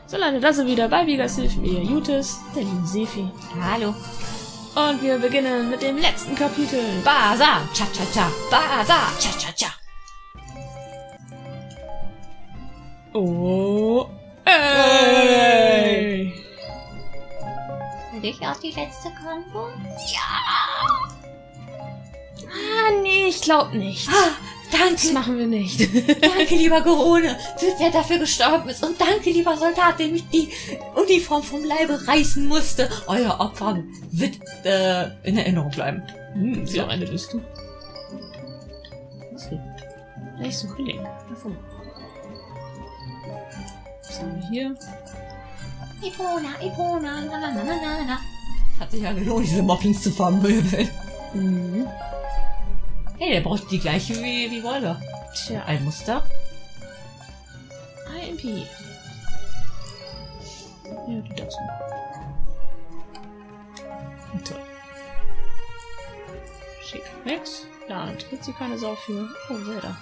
So Leute, da sind wieder bei Vigas Hilfe, ihr Jutis, der lieben Sefi. Hallo. Und wir beginnen mit dem letzten Kapitel. Basa, cha-cha-cha, Basa, cha-cha-cha. Oh, ey! Will ich auch die letzte Kombo? Ah, nee, ich glaub nicht. Das Danke, machen wir nicht. danke, lieber Gorone, wer dafür gestorben ist. Und danke, lieber Soldat, der mich die Uniform vom Leibe reißen musste. Euer Opfer wird in Erinnerung bleiben. Wie auch eine bist du? Was denn? Ich suche Link. Achso. Was haben wir hier? Epona, na na na na na na. Hat sich ja gelohnt, diese Moblins zu vermöbeln. Mhm. Hey, der braucht die gleiche wie Volga. Tja, Ein Muster. IMP. Ja, die darfst du. Toll. Schick. Nix. Da tritt sie keine Sau für. Oh, Zelda.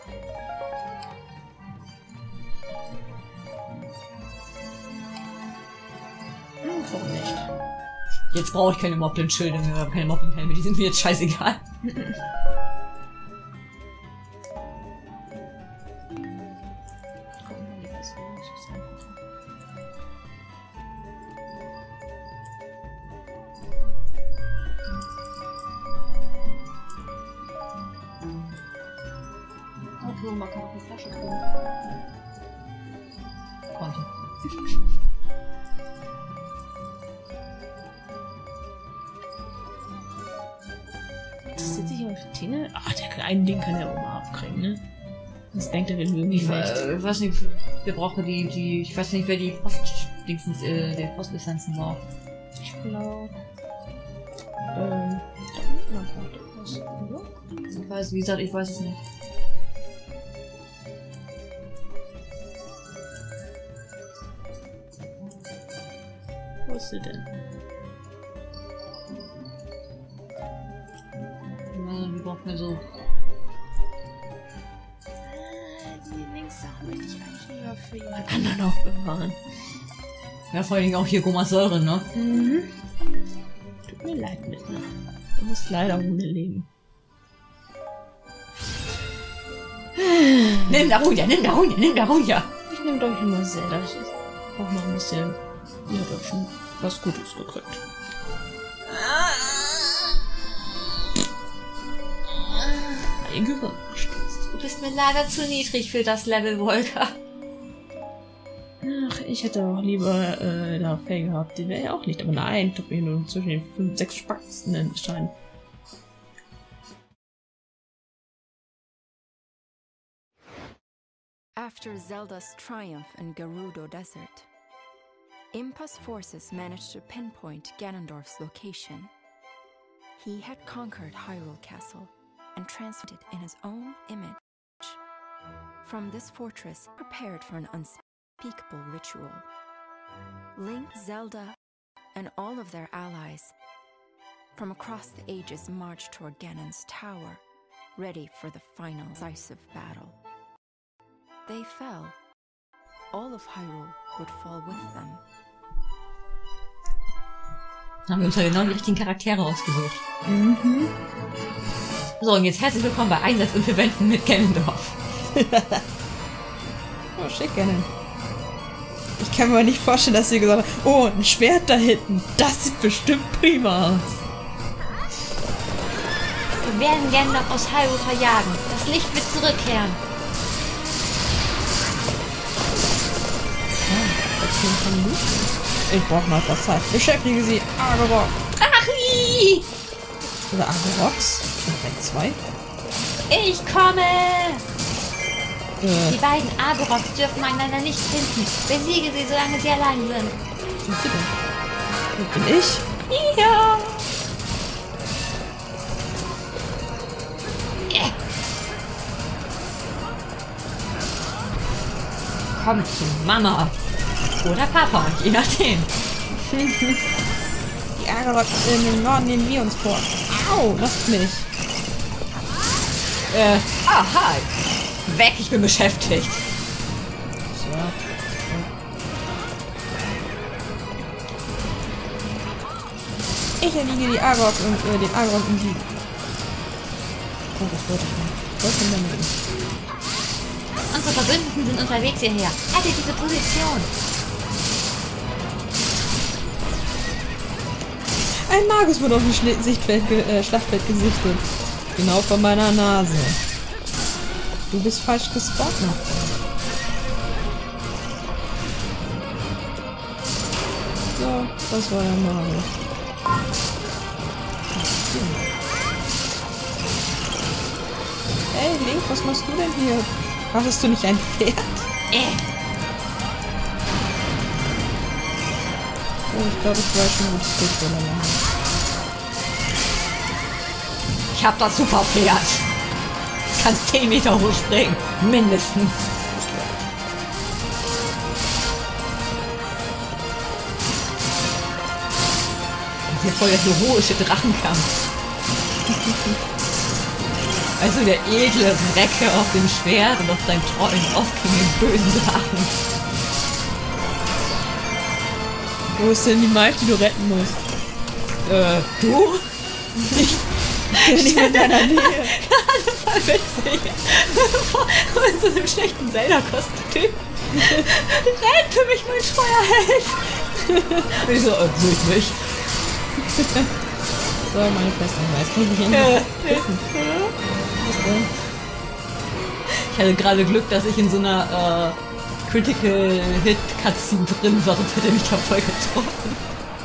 Warum nicht? Jetzt brauche ich keine Moblin-Schilder mehr, keine Moblin-Helme, die sind mir jetzt scheißegal. Oh, man kann auch eine Flasche kriegen. Konnte. Interessiert sich jemand für Tine? Ach, der kleine Ding kann er auch mal abkriegen, ne? Das denkt er, wir mögen ihn Ich nicht. weiß nicht, wir brauchen die, ich weiß nicht, wer die der Postlizenzen war. Ich glaube. Da unten noch was, oder? Ich weiß, wie gesagt, ich weiß es nicht. Wo ist sie denn? Wir brauchen so. Die Linkssache möchte ich eigentlich lieber für jemand anderen aufbewahren. Ja, vor allen Dingen auch hier Gomasäure, ne? Mhm. Tut mir leid, Mitner. Du musst leider ohne leben. Nimm da runter, nimm da runter, nimm da runter! Ich nehme doch immer Zelda. Ich brauche noch ein bisschen. Ihr habt doch schon was Gutes gekriegt. Ein Gehirn gestürzt. Du bist mir leider zu niedrig für das Level, Volker. Ach, ich hätte auch lieber da Fay gehabt. Die wäre ja auch nicht. Aber nein, doch mir nur zwischen den 5, 6 Spacksten entscheiden. After Zelda's triumph in Gerudo Desert, Impa's forces managed to pinpoint Ganondorf's location. He had conquered Hyrule Castle and transformed it in his own image. From this fortress, prepared for an unspeakable ritual. Link, Zelda, and all of their allies from across the ages marched toward Ganon's tower, ready for the final decisive battle. They fell. All of Hyrule would fall with them. Haben wir uns ja genau die richtigen Charaktere ausgesucht. Mhm. So, und jetzt herzlich willkommen bei Einsatz und Verwenden mit Ganondorf. Oh, schick, Ganon. Ich kann mir aber nicht vorstellen, dass sie gesagt haben, oh, ein Schwert da hinten. Das sieht bestimmt prima aus. Wir werden Ganondorf aus Hyrule verjagen. Das Licht wird zurückkehren. Ich brauche noch etwas Zeit. Beschäftige sie, Agorok. Achi! Oder Agoroks. Vielleicht 2. Ich komme! Die beiden Agoroks dürfen einander nicht finden. Besiege sie, solange sie allein sind. Wo sind sie denn? Wo bin ich? Ja! Komm zu Mama. Oder Papa, je nachdem. Die Agorok im Norden nehmen wir uns vor. Au, lasst mich. Hi. Weg, ich bin beschäftigt. So. Ich erliege die Agok und den Agok im Sieg. Oh, das wollte ich nicht. Ich wollte damit nicht. Unsere Verbündeten sind unterwegs hierher. Halte diese Position. Ein Magus wurde auf dem Schlachtfeld gesichtet. Genau vor meiner Nase. Du bist falsch gespawnt, mein Freund. So, das war der Magus. Hey, Link, was machst du denn hier? Wartest du nicht ein Pferd? Oh, ich glaube, ich weiß schon, wo das Stichwort machen. Ich hab das Superpferd. Es kann 10 Meter hoch springen. Mindestens. Hier voll der heroische Drachenkampf. Also der edle Recke auf dem Schwert und auf seinen treuen Osten den bösen Drachen. Wo ist denn die Maid, die du retten musst? Du? Ich bin nicht in deiner Nähe. Gerade voll witzig. In so einem schlechten Zelda-Kostüm. Rette mich, mein treuer Held. Ich so, sehe ich nicht. So, meine Festung weiß. Kann ich nicht endlich wissen. Was denn? Ich hatte gerade Glück, dass ich in so einer Critical Hit Cutscene drin war, sonst hätte er mich da voll getroffen.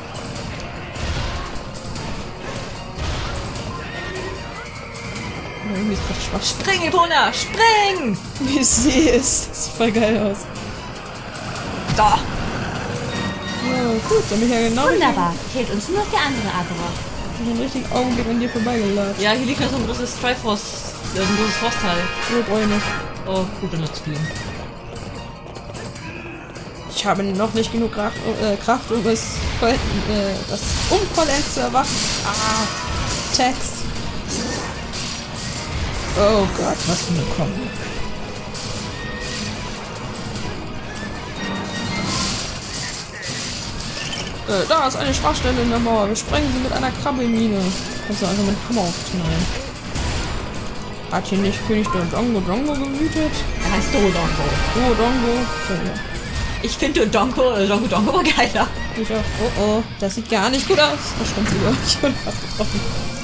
Irgendwie ist das schwach. Spring, Epona! Spring! Wie sie ist. Das sieht voll geil aus. So. Ja, gut, dann bin ich ja genau Wunderbar. Fehlt uns nur noch der andere Agro. Ich bin richtig Augenblick an dir vorbeigelatscht. Ja, hier liegt noch so ein großes Triforce, so ein großes Frostteil. So, brauche ich nicht. Oh, gut, dann wird's fliegen. Ich habe noch nicht genug Kraft, um es das unvollendet zu erwachen. Ah, Text. Oh Gott, was für eine Kombi. Da ist eine Schwachstelle in der Mauer. Wir sprengen sie mit einer Krabbelmine. Kannst du einfach mit dem Hammer aufknallen. Hat hier nicht König Dongo gewütet? Er heißt Dodongo. Oh, Dongo. So, ja. Ich finde Dongo war geiler. Ich auch. Oh oh, das sieht gar nicht gut aus. Das stimmt sogar. Ich wurde fast getroffen.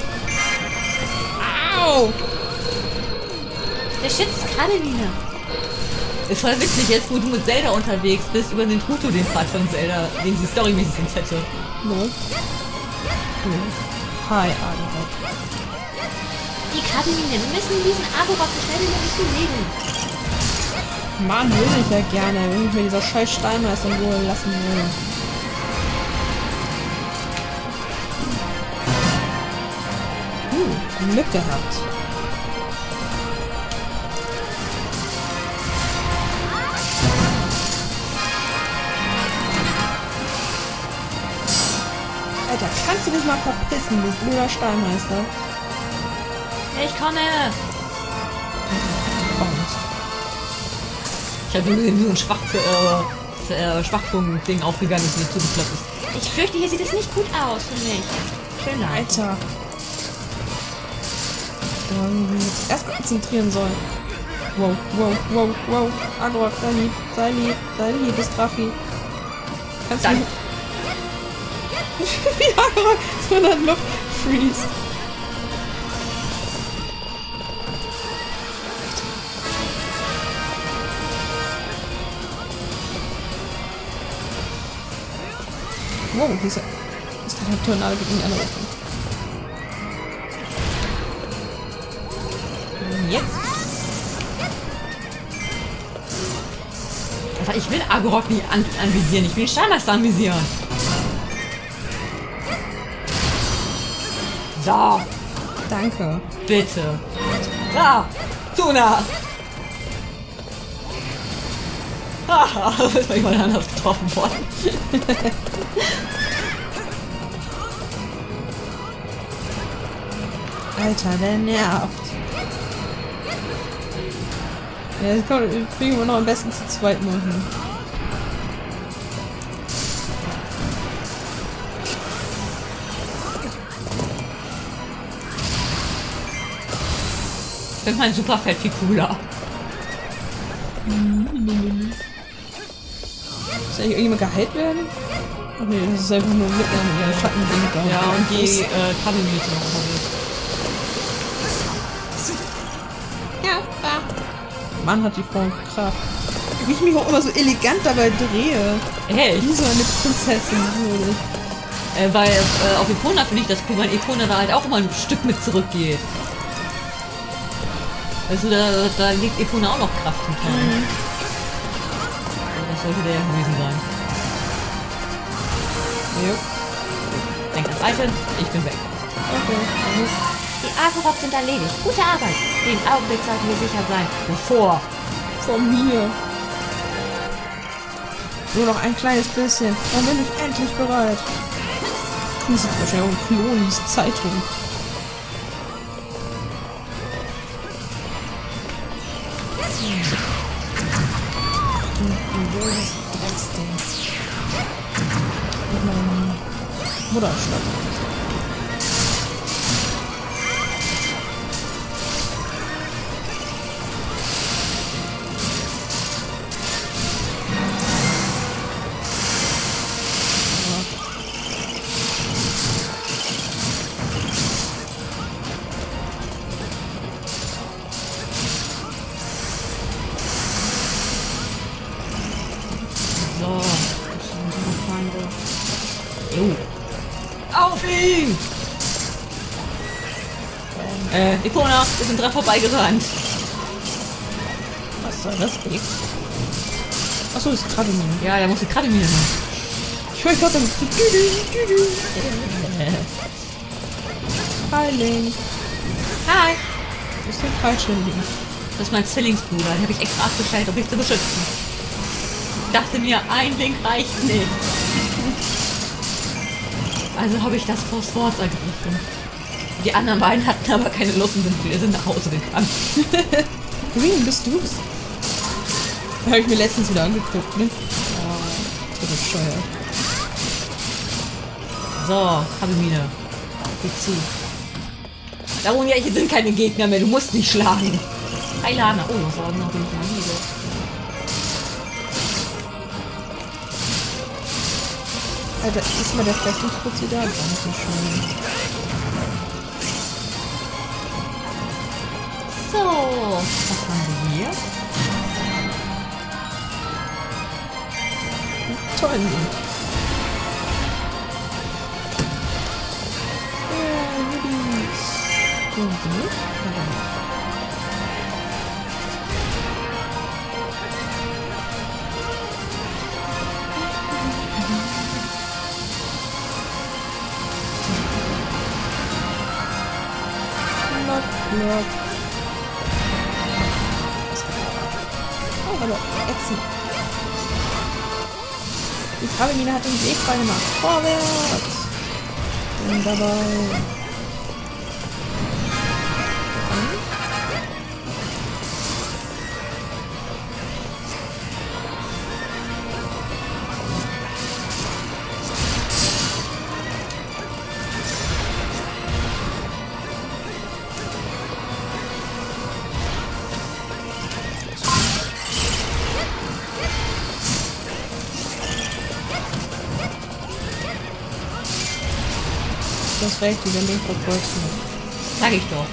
Au! Der schützt Krabbelmine. Ist voll witzig, jetzt wo du mit Zelda unterwegs bist, über den Tutu den Pfad von Zelda, den sie storymäßig ins hätte. No. Hi, Agorok. Die Krabbelmine, wir müssen diesen Agorok so schnell wie möglich besiegen. Mann, will ich ja gerne, wenn ich mir dieser scheiß Steinmeister in Ruhe lassen will. Glück gehabt. Alter, kannst du dich mal verpissen, du blöder Steinmeister? Ich komme! Ich habe nur gesehen, wie so ein Schwachpunkt-Ding aufgegangen ist und mir zugeklappt ist. Ich fürchte, hier sieht es nicht gut aus für mich. Schön, Alter. Ich mich jetzt erst konzentrieren soll. Wow, wow, wow, wow. Agorok, sei lieb, sei lieb, sei lieb, ist Drachi. Kannst du... Wie Agorok so in der Luft freeze. Wow, hier ist der Tornado gegen die andere Richtung. Jetzt? Aber ich will Agorok nicht anvisieren, ich will den Steinmeister anvisieren. So. Danke. Bitte. Ja, Tuna. Haha, da ist mal jemand anders getroffen worden. Alter, der nervt. Ja, das können wir noch am besten zu zweit machen. finde mein Superfett viel cooler. Muss eigentlich irgendjemand geheilt werden? Ach nee, das ist einfach nur mit einem Schattending da. Ja, und die Kabelmiete noch unterwegs. Ja, da. Mann, hat die Frau Kraft. Wie ich mich auch immer so elegant dabei drehe. Echt? Wie so eine Prinzessin. Weil auf Epona finde ich das cool, weil Epona da halt auch immer ein Stück mit zurückgeht. Also da liegt Epona auch noch Kraft mit rein. Das sollte der ja gewesen sein. Ja. Denk ans Item, ich bin weg. Okay. Die Akerops sind erledigt. Gute Arbeit. Den Augenblick sollten wir sicher sein. Wovor? Von mir. Nur noch ein kleines bisschen. Dann bin ich endlich bereit. Das ist wahrscheinlich auch ein Klonis Zeitung. Mutterstadt. So. Jo. Auf ihn! Epona, wir sind dran vorbeigerannt. Was soll das X? Achso, das ist Krabbelmine. Ja, der muss die Krabbelmine nehmen. Ich höre gerade so. Hi, Link. Hi! Das ist der falsche Link. Das ist mein Zwillingsbruder, den habe ich extra abgestellt, um mich zu beschützen. Ich dachte mir, ein Link reicht nicht. Also habe ich das Phosphor ergriffen. Die anderen beiden hatten aber keine Lust und sind nach Hause gegangen. Green, bist du's? Habe ich mir letztens wieder angeguckt, ne? Oh, so bescheuert. So, Kabelmine. Geh zu. Darum, ja, hier sind keine Gegner mehr, du musst nicht schlagen. Hi Lana. Oh, das war noch nicht mal hier. Alter, ist mal der Festungsfuzzi da? Dankeschön. So, was haben wir hier? Toll. Oh, aber Echsen. Die Krabbelmine hat den Weg frei gemacht. Vorwärts! Bin dabei. Du hast recht, die werden den verfolgt. Sag ich doch.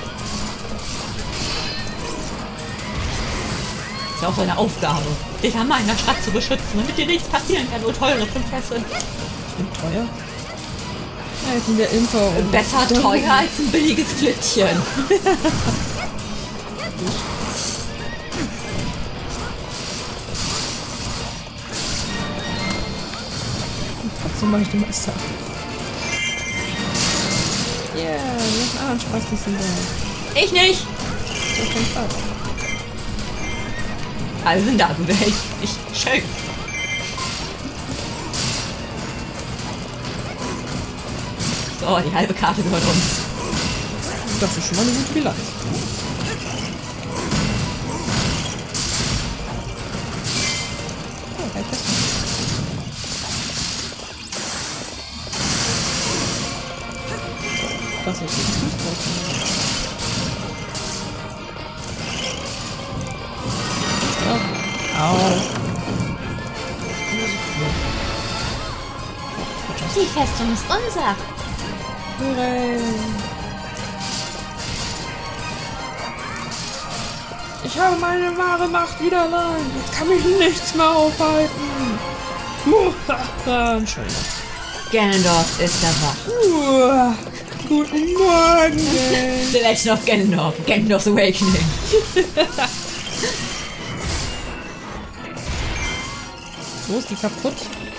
Ist ja auch seine Aufgabe, dich an meiner Stadt zu beschützen, damit dir nichts passieren kann, nur teure Prinzessin. Und teuer? Ja, jetzt sind wir Imker und... Besser teuer als ein billiges Flittchen. Trotzdem mache ich den Meister. Yeah, noch einen anderen Spaß, die sind da. Ich nicht. Das ist kein Spaß. Alle sind da, du wärst nicht schön. So, die halbe Karte gehört uns. Das ist schon mal eine gute Bilanz. Oh, halt fest. So, das ist jetzt süß draus. Au. Die Festung ist unser. Hooray. Ich habe meine wahre Macht wieder allein. Jetzt kann mich nichts mehr aufhalten. Entschuldigung. Ganondorf ist dabei. Guten Morgen. The Legend of Ganondorf. Ganondorf's Awakening. So ist die kaputt.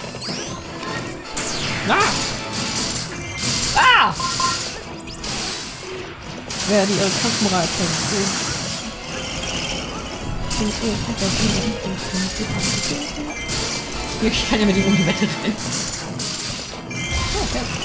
Werde ihre Kampfmoral persönlich. Ich kann ja mit ihm um die Wette rennen. Okay.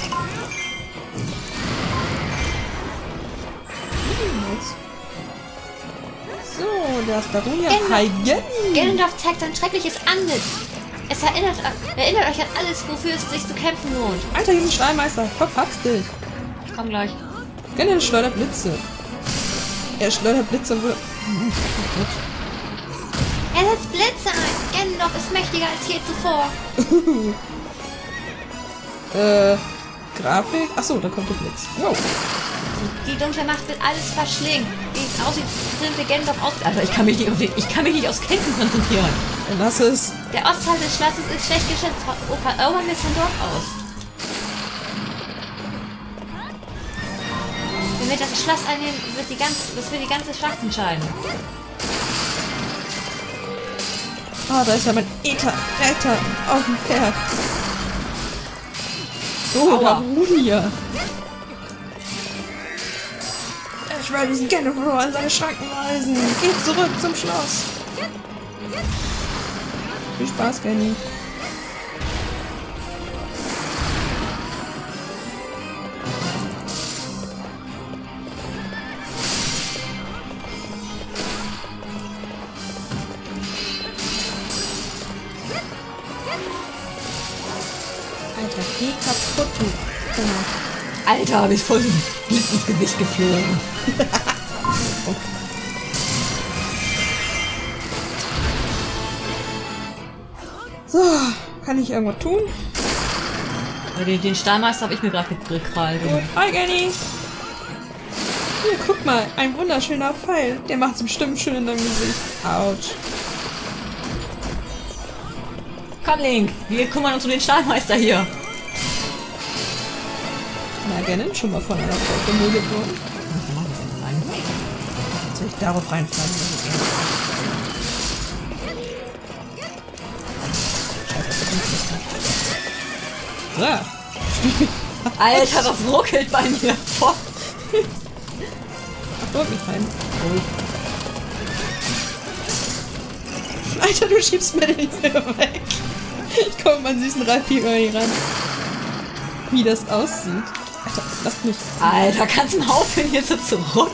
So, der ist Darunia. Hi, Ganondorf zeigt sein schreckliches Antlitz. Es erinnert euch an alles, wofür es sich zu kämpfen lohnt. Alter, diesen Steinmeister. Verpatzt dich. Ich komm gleich. Ganon schleudert Blitze. Er schleudert Blitze und wird... Er setzt Blitze ein. Ganondorf ist mächtiger als je zuvor. Grafik? Achso, da kommt der Blitz. Wow. Die dunkle Macht will alles verschlingen. Wie es aussieht, sind wir Ganondorf aus... Also ich kann mich nicht aufs Kämpfen konzentrieren. Lass es. Der Ostteil des Schlosses ist schlecht geschätzt. Erobern wir es von dort aus. Wenn wir das Schloss einnehmen, wird die ganze Schlacht entscheiden. Ah, da ist ja mein Retter auf dem Pferd. Oh, Darunia. Ich werde diesen Ganondorf an seine Schranken weisen. Geht zurück zum Schloss. Viel Spaß, Ganny. Alter, geh kaputt, du. Genau. Alter, hab ich voll den Blitz ins Gesicht geflogen. So, kann ich irgendwas tun? Den Stahlmeister habe ich mir gerade gekrallt. Gut. Hi, Ganny. Hier, guck mal, ein wunderschöner Pfeil. Der macht's bestimmt schön in deinem Gesicht. Autsch. Komm, Link, wir kümmern uns um den Stahlmeister hier. Na, Ganon schon mal von einer Frau vermöget worden. Soll ich darauf reinfallen? Ja. Alter, das ruckelt bei mir vor. Ach, dort nicht rein. Oh. Alter, du schiebst mir den hier weg. Ich komme meinen süßen Rapier ran. Wie das aussieht. Alter, lasst mich. Alter, kannst du mal aufhören hier so zu ruckeln?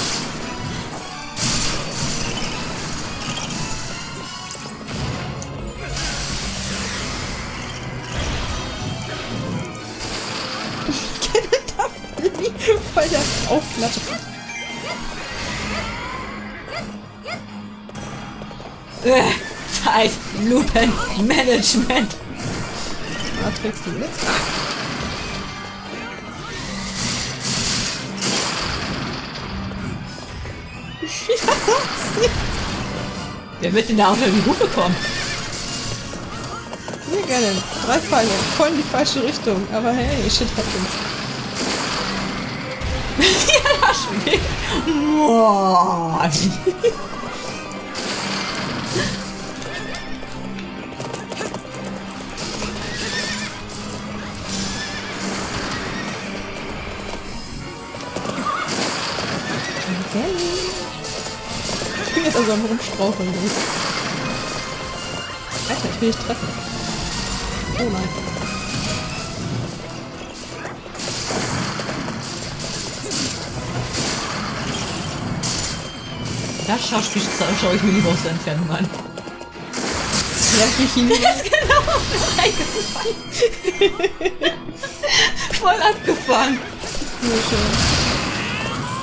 Voll der Aufklatsche. Zeitlupenmanagement. Da trägst du mit. Wer wird denn da unter die Rufe kommen? Sehr gerne. 3 Pfeile. Voll in die falsche Richtung. Aber hey, shit happens. Ja, das schmeckt. Boah. Ich bin jetzt also am Rumstraucheln. Alter, ich will dich treffen. Oh nein. Das Schauspiel schaue ich mir lieber aus der Entfernung an. Ja, ich ihn Der ist genau reingefallen. Voll abgefangen. Sehr schön.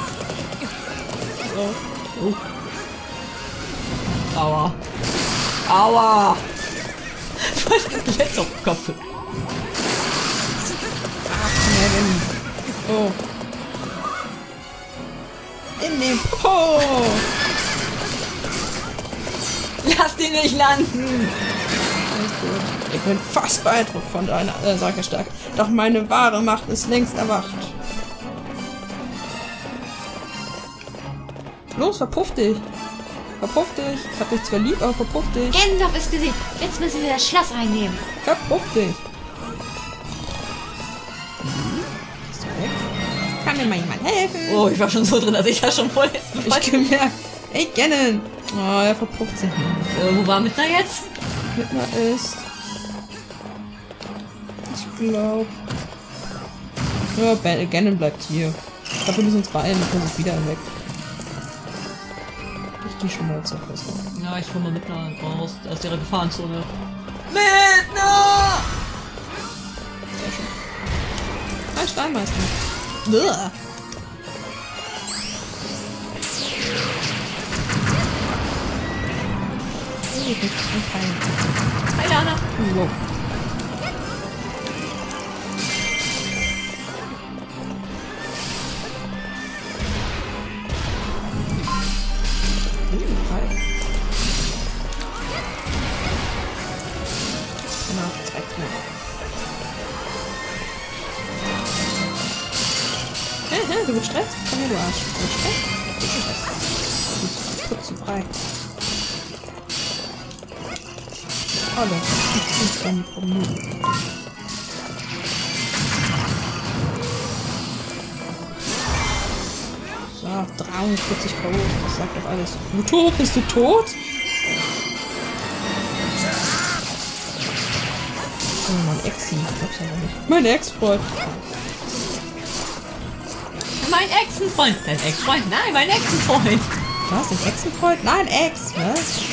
Oh. Aua. Aua! Let's auf den Kopf. Oh. In den Popo! Lass den nicht landen! Alles gut. Ich bin fast beeindruckt von deiner Sagerstärke. Doch meine wahre Macht ist längst erwacht. Los, verpuff dich! Verpuff dich! Ich hab dich zwar lieb, aber verpuff dich! Ganondorf ist besiegt. Jetzt müssen wir das Schloss einnehmen. Verpuff dich! Bist du weg? Kann mir mal jemand helfen? Oh, ich war schon so drin, dass ich da schon voll ist. Ich gemerkt. Ey, Ganon! Oh, er verpufft sich nicht. Wo war Midna jetzt? Midna ist... Ich glaube... Ja, Ganon bleibt hier. Ich glaube, wir müssen uns beeilen, dann kommen wir wieder weg. Ich gehe schon mal zur Festung. Ja, ich hole mal Midna raus aus der Gefahrenzone. Midna! Sehr schön. Ein Steinmeister. Uah. Hi, Lana. Wow. Hi. Genau, das reicht mir. Du bist gestresst? Komm her, du Arsch. Du bist gestresst? Du bist putzfrei. Oh, das ist dann vom Müll. So, 43 K.O. Das sagt doch alles. Muto, bist du tot? Oh, mein Exi. Ich glaub's aber nicht. Mein Ex-Freund. Mein Ex-Freund. Dein Ex-Freund? Nein, mein Ex-Freund. Was? Ein Ex-Freund? Nein, Ex. Was?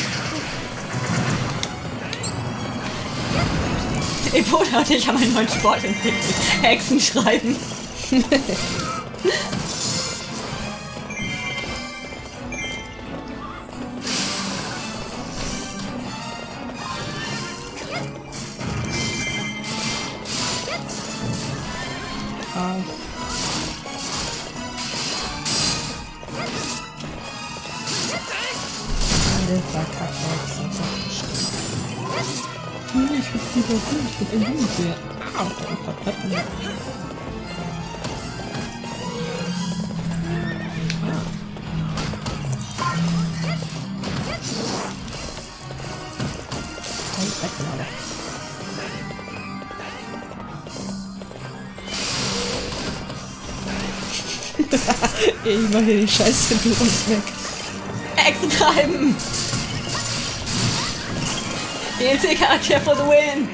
Ebola und ich haben einen neuen Sport entwickelt. Hexen schreiben. Ich bin wieder gut, ich bin ein Jungbär. Au, dann verpackt mich. Ich mach hier die Scheiße durch uns weg. Hexen treiben! DLC-Charakter for the win!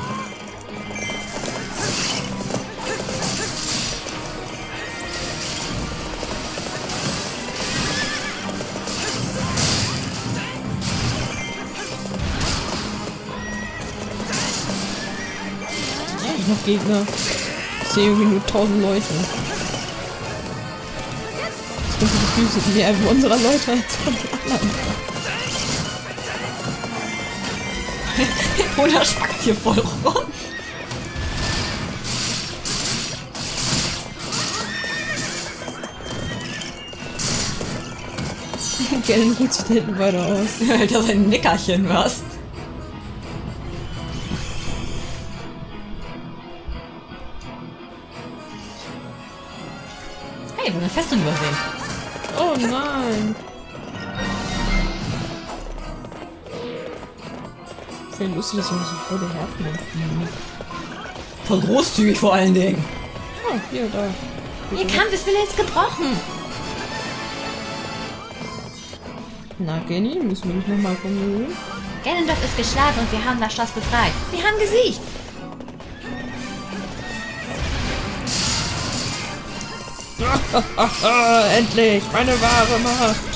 Noch Gegner. Ich sehe irgendwie nur 1000 Leute. Ich habe das Gefühl, es sind mehr unserer Leute als von den anderen. Oder spackt hier voll rum. Ganon ruht sich da hinten weiter aus. Hält ja sein Nickerchen, was? Hey, wir haben eine Festung übersehen. Oh nein. Ich finde lustig, dass wir so voll der Herzen fliegen. Voll großzügig vor allen Dingen. Oh, hier, da. Ihr Kampf ist jetzt gebrochen. Na, Genny, müssen wir nicht nochmal vermögen? Ganondorf ist geschlagen und wir haben das Schloss befreit. Wir haben gesiegt. Endlich, meine wahre Macht.